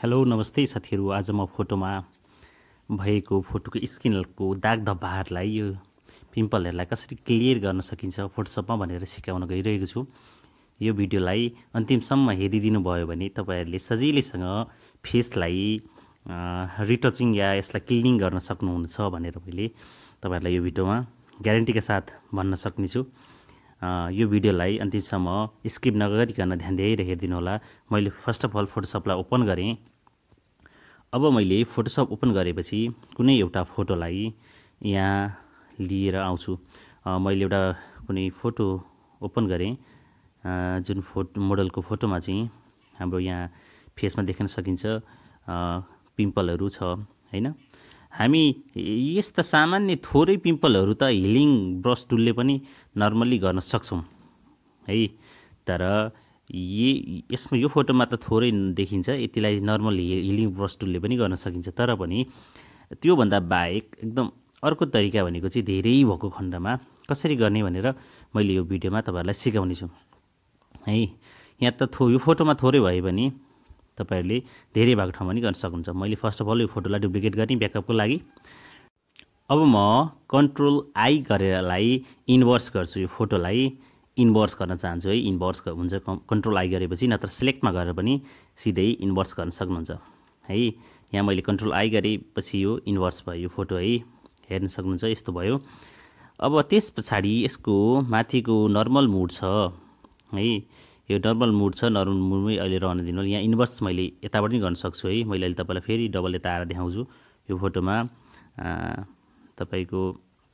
Hello नमस्ते साथीहरु। आज म फोटोमा भएको फोटोको स्किनको दाग धब्बाहरुलाई यो पिम्पलहरुलाई कसरी क्लियर गर्न सकिन्छ फोटोशपमा भनेर सिकाउन गइरहेको छु। यो भिडियोलाई अन्तिमसम्म हेरिदिनु भयो भने तपाईहरुले सजिलैसँग फेसलाई रिटचिङ या यसलाई क्लिनिङ गर्न सक्नुहुन्छ भनेर मैले तपाईहरुलाई यो भिडियोमा ग्यारेन्टीका साथ भन्न सक्नेछु। यो भिडियोलाई अन्तिमसम्म स्किप नगरिकन ध्यान दिएर हेरिदिनु होला। मैले फर्स्ट अफ अल फोटोशपलाई ओपन गरेँ। अब मैले फोटोशप ओपन गरेपछि कुनै एउटा फोटोलाई यहाँ लिएर आउँछु। मैले एउटा कुनै फोटो ओपन गरेँ जुन मोडलको फोटोमा चाहिँ हाम्रो यहाँ फेसमा देख्न सकिन्छ पिम्पलहरु छ हैन। हामी यस्ता सामान्य थोरै पिम्पलहरु त हिलिङ ब्रश टुलले पनि नर्मली गर्न सक्छौं है। तर यसमा यो फोटोमा त थोरै देखिन्छ, यतिलाई नर्मल हिलिङ ब्रश टुलले पनि गर्न सकिन्छ। तर पनि त्यो भन्दा बाहेक एकदम अर्को तरिका भनेको चाहिँ धेरै भएको खण्डमा कसरी गर्ने भनेर मैले यो भिडियोमा तपाईहरुलाई सिकाउने छु है। यहाँ त यो फोटोमा थोरै भए पनि तपाईहरुले धेरै भएको ठाउँमा पनि गर्न सक्नुहुन्छ। मैले फर्स्ट अफ अल यो फोटोलाई डुप्लिकेट गर्ने ब्याकअपको लागि। अब म Ctrl+I गरेरलाई इन्भर्स गर्छु। यो फोटोलाई इन्भर्स गर्न चाहन्छु है। इन्भर्स हुन्छ Ctrl+I गरेपछि, नत्र सिलेक्टमा गरेर पनि सिधै इन्भर्स गर्न सक्नुहुन्छ है। यहाँ मैले Ctrl+I गरेपछि यो इन्भर्स भयो यो फोटो है, हेर्न सक्नुहुन्छ यस्तो भयो। अब त्यसपछाडी यसको माथिको नर्मल मोड छ है। यो नर्मल मोड छ, नर्मल मोडमै अहिले रहन दिनु। यहाँ इन्भर्स मैले यताबाट पनि गर्न सक्छु है। मैले अहिले तपाईलाई फेरि डबल यता आएर देखाउँछु। यो फोटोमा तपाईको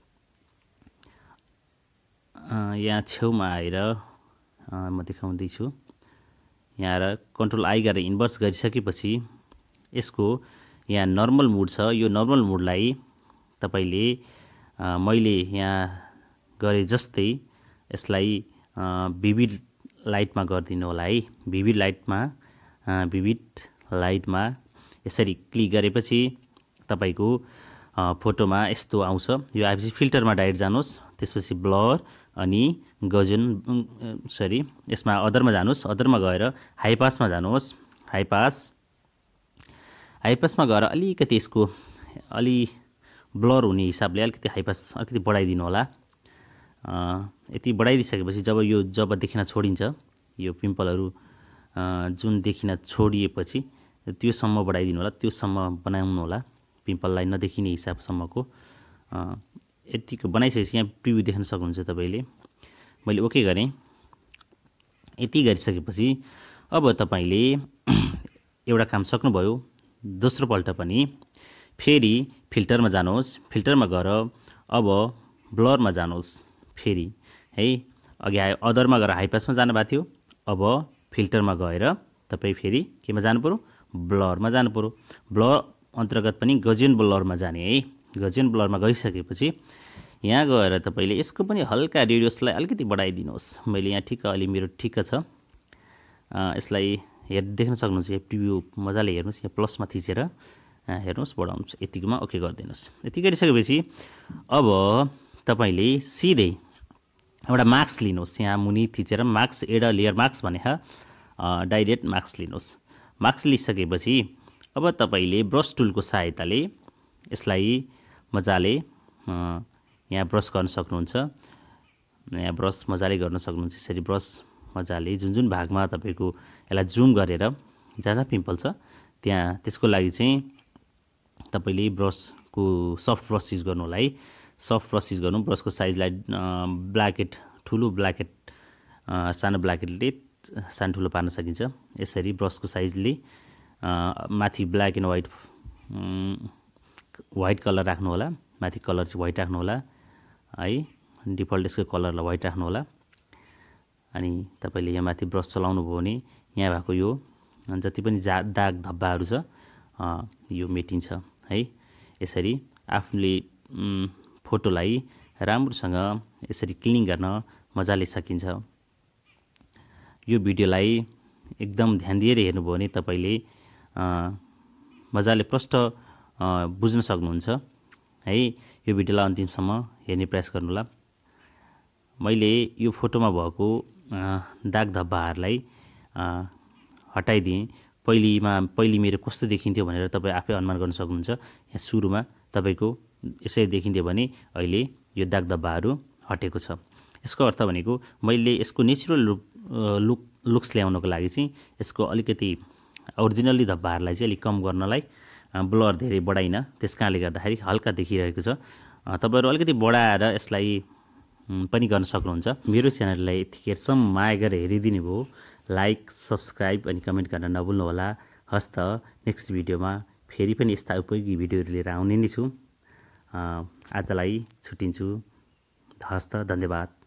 यहाँ छेउमा आएर म देखाउँदै छु। यहाँ आएर Ctrl+I गरेर इन्भर्स गरिसकेपछि यसको यहाँ नर्मल मोड छ। यो नर्मल मोडलाई तपाईले मैले यहाँ गरे जस्तै यसलाई विविड लाइटमा गर्दिनु होला है। विविड लाइटमा यसरी क्लिक गरेपछि तपाईको फोटोमा यस्तो आउँछ। यो आएपछि फिल्टरमा डाइरेक्ट जानुस्, त्यसपछि ब्लर अनि गजन यसमा अदरमा जानुस्। अदरमा गएर हाई पासमा जानुहोस्। हाई पासमा गएर अलिकति यसको अलि ब्लर हुने हिसाबले अलिकति हाई पास अलिकति बढाइदिनु होला। यति बढाइदिसकेपछि जब देखिन छोडिन्छ यो पिम्पलहरु जुन देखिन छोडिएपछि त्योसम्म बढाइदिनु होला, त्योसम्म बनाउनु होला, पिम्पललाई नदेखिने हिसाबसम्मको। यतिको बनाइसकेपछि यहाँ प्रिभ्यू देख्न सक्नुहुन्छ तपाईले। मैले ओके गरे। यति गरिसकेपछि अब तपाईले एउटा काम सक्नुभयो। दोस्रो पल्ट पनि फेरि फिल्टरमा जानुहोस्। फिल्टरमा गएर अब ब्लरमा जानुहोस् फेरि है। अघि अदरमा गएर हाई पासमा जानु भएको थियो। अब फिल्टरमा गएर तपाई फेरि केमा जानु पर्यो, ब्लरमा जानु पर्यो। ब्लर अन्तर्गत पनि गजन ब्लरमा जाने है। गजन ब्लरमा गइसकेपछि यहाँ गएर तपाईले यसको पनि हल्का रेडियसलाई अलिकति बढाइदिनुहोस्। मैले यहाँ ठिक्क अलि मेरो ठिक्क छ। यसलाई देख्न सक्नुहुन्छ। यो प्रिभ्यू मजाले हेर्नुस्। यहाँ प्लसमा थिचेर हेर्नुस्, बढाउनुस्। यतिकोमा ओके गरिदिनुस्। यति गरिसकेपछि अब तपाईले सिधै एउटा मार्क्स लिनुहोस्। यहाँ मुनि थिचेर मार्क्स एड लेयर मार्क्स भनेको डाइरेक्ट मार्क्स लिनुहोस्। मार्क्स लिइसकेपछि अब तपाईले ब्रश टुलको सहायताले यसलाई मजाले यहाँ ब्रश गर्न सक्नुहुन्छ। यहाँ ब्रश मजाले गर्न सक्नुहुन्छ। यसरी ब्रश मजाले जुन भागमा तपाईको यसलाई जुम गरेर जहाँ पिम्पल छ त्यहाँ, त्यसको लागि चाहिँ तपाईले ब्रशको सफ्ट ब्रश युज गर्नु होला है। सफ्ट ब्रश युज गर्नु। ब्रशको साइजलाई ब्ल्याकेट ठुलो ब्ल्याकेट सानो ब्ल्याकेटले सानो ठुलो पार्न सकिन्छ। यसरी ब्रशको साइजले माथि ब्ल्याक एन्ड व्हाइट कलर राख्नु होला। माथि कलर चाहिँ व्हाइट राख्नु होला है। डिफल्ट यसको कलरलाई व्हाइट राख्नु होला। अनि तपाईले यहाँ माथि ब्रश चलाउनु भयो भने यहाँ भएको यो जति पनि दाग धब्बाहरु छ यो मेटिन्छ है। यसरी आफूले फोटोलाई राम्रोसँग यसरी क्लिनिङ गर्न मजाले सकिन्छ। यो भिडियोलाई एकदम ध्यान दिएर हेर्नुभयो भने तपाईले मजाले प्रष्ट बुझ्न सक्नुहुन्छ है। यो भिडियोलाई अन्तिमसम्म हेर्ने प्रयास गर्नुहोला। मैले यो फोटोमा भएको दाग धब्बाहरुलाई हटाइदिएँ। पहिले मेरो कस्तो देखिन्थ्यो भनेर तपाईँ आफै अनुमान गर्न सक्नुहुन्छ। यहाँ सुरुमा तपाईँको यसरी देखिन्थ्यो भने अहिले यो दाग धब्बाहरू हटेको छ। यसको अर्थ भनेको मैले यसको नेचुरल लुक्स ल्याउनको लागि चाहिँ यसको अलिकति ओरिजिनली धब्बाहरूलाई चाहिँ अलिक कम गर्नलाई ब्लर धेरै बढाइन, त्यस कारणले गर्दाखेरि हल्का देखिरहेको छ। तपाईँहरू अलिकति बढाएर यसलाई पनि गर्न सक्नुहुन्छ। मेरो च्यानललाई यतिखेरसम्म माया गरेर हेरिदिनु भयो, लाइक, सब्सक्राइब अनि कमेन्ट गर्न नभुल्नुहोला। हस्त नेक्स्ट भिडियोमा फेरि पनि यस्ता उपयोगी भिडियोहरू लिएर आउने नै छु। आजलाई छुट्टिन्छु। हस्त, धन्यवाद।